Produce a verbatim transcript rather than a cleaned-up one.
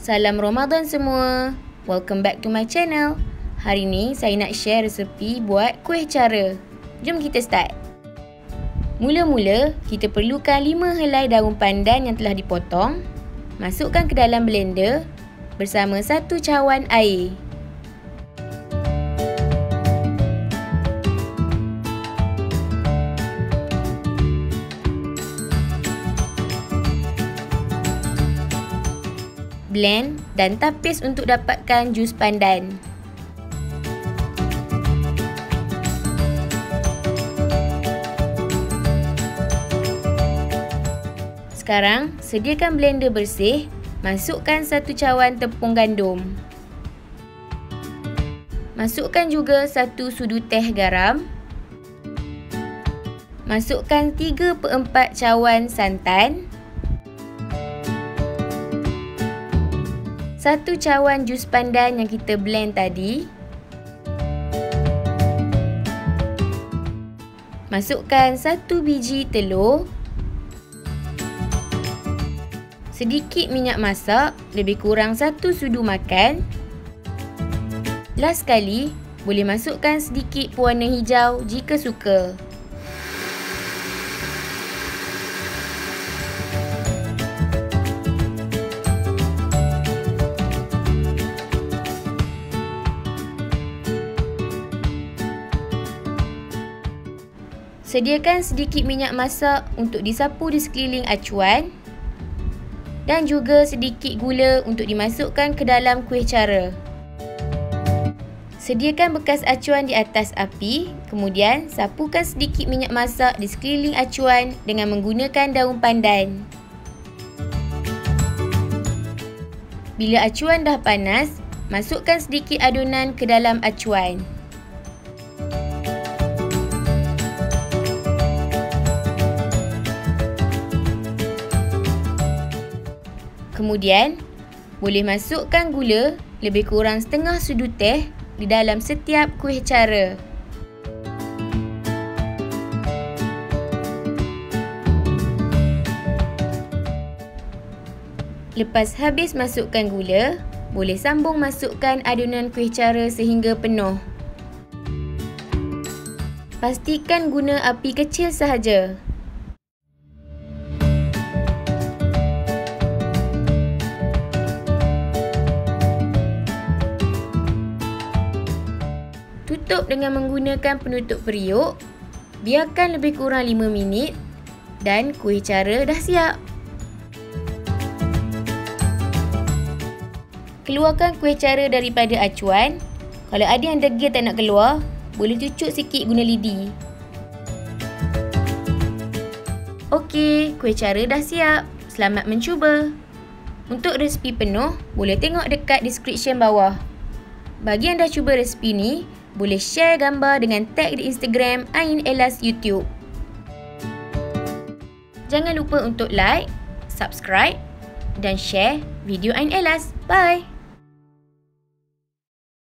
Salam Ramadan semua. Welcome back to my channel. Hari ni saya nak share resepi buat kuih cara. Jom kita start. Mula-mula, kita perlukan lima helai daun pandan yang telah dipotong. Masukkan ke dalam blender bersama satu cawan air. Blend dan tapis untuk dapatkan jus pandan. Sekarang, sediakan blender bersih. Masukkan satu cawan tepung gandum. Masukkan juga satu sudu teh garam. Masukkan tiga per empat cawan santan. Satu cawan jus pandan yang kita blend tadi. Masukkan satu biji telur. Sedikit minyak masak, lebih kurang satu sudu makan. Last sekali, boleh masukkan sedikit pewarna hijau jika suka. Sediakan sedikit minyak masak untuk disapu di sekeliling acuan dan juga sedikit gula untuk dimasukkan ke dalam kuih cara. Sediakan bekas acuan di atas api, kemudian sapukan sedikit minyak masak di sekeliling acuan dengan menggunakan daun pandan. Bila acuan dah panas, masukkan sedikit adunan ke dalam acuan. Kemudian, boleh masukkan gula lebih kurang setengah sudu teh di dalam setiap kuih cara. Lepas habis masukkan gula, boleh sambung masukkan adunan kuih cara sehingga penuh. Pastikan guna api kecil sahaja. Tutup dengan menggunakan penutup periuk. Biarkan lebih kurang lima minit dan kuih cara dah siap. Keluarkan kuih cara daripada acuan. Kalau ada yang degil tak nak keluar, boleh cucuk sikit guna lidi. Okey, kuih cara dah siap. Selamat mencuba. Untuk resipi penuh, boleh tengok dekat description bawah. Bagi yang dah cuba resipi ni, boleh share gambar dengan tag di Instagram Ain Elas YouTube. Jangan lupa untuk like, subscribe dan share video Ain Elas. Bye!